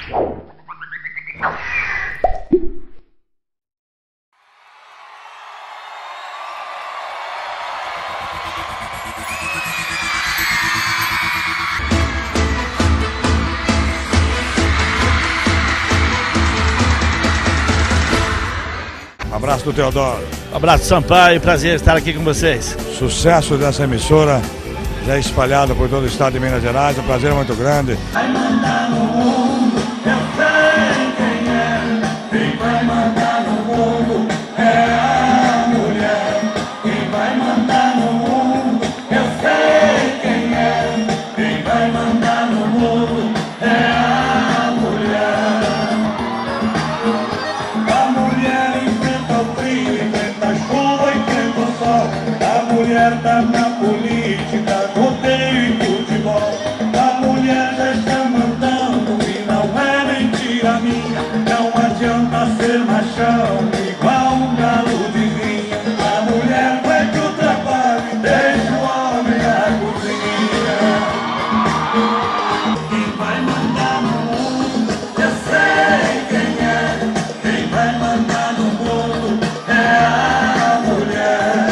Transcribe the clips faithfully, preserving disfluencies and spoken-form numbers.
Abraço do Teodoro. Abraço, Sampaio. Prazer estar aqui com vocês. Sucesso dessa emissora, já espalhada por todo o estado de Minas Gerais. O prazer é muito grande. Vai mandar no mundo, eu sei quem é. Quem vai mandar no mundo é a mulher. Quem vai mandar no mundo, eu sei quem é. Quem vai mandar no mundo é a mulher. A mulher enfrenta o frio, enfrenta a chuva, enfrenta o sol. A mulher tá na política, rodeio e futebol. A mulher já está mandando e não é mentira minha. Não adianta ser machão igual um galo de vinha. A mulher vai pro trabalho e deixa o homem na cozinha. Quem vai mandar no mundo, eu sei quem é. Quem vai mandar no mundo é a mulher.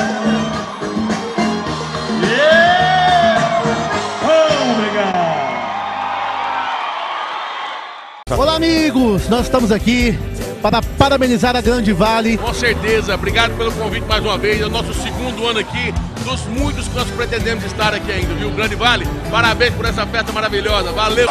Yeah! Obrigado! Olá, amigos! Nós estamos aqui para parabenizar a Grande Vale. Com certeza, obrigado pelo convite mais uma vez. É o nosso segundo ano aqui, dos muitos que nós pretendemos estar aqui ainda, viu? Grande Vale, parabéns por essa festa maravilhosa. Valeu!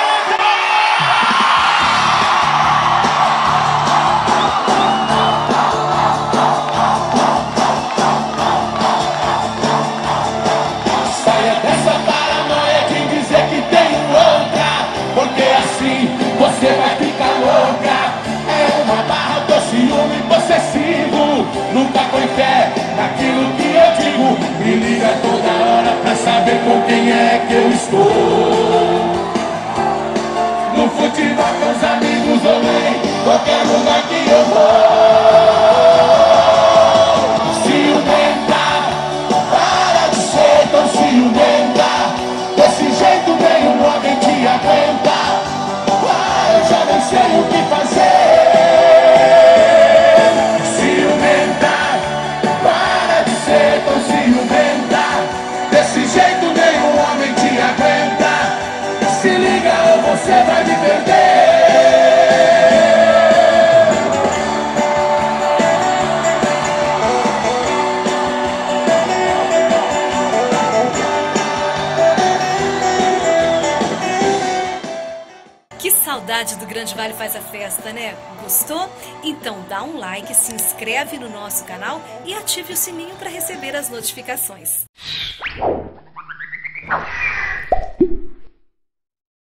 Saia dessa paranoia de dizer que tem outra, porque assim você vai ficar louca. É uma barra do ciúme possessivo. Nunca põe fé naquilo que eu digo. Me liga toda hora pra saber com quem é que eu estou. No futebol com os amigos ou em qualquer lugar que eu vou. Ciumenta, para de ser tão ciumenta. Desse jeito nenhum homem te aguenta. Ah, eu já nem sei o que fazer. Ciumenta, para de ser tão ciumenta. Desse jeito nenhum homem te aguenta. Se liga ou você vai me perder. Que saudade do Grande Vale Faz a Festa, né? Gostou? Então dá um like, se inscreve no nosso canal e ative o sininho para receber as notificações.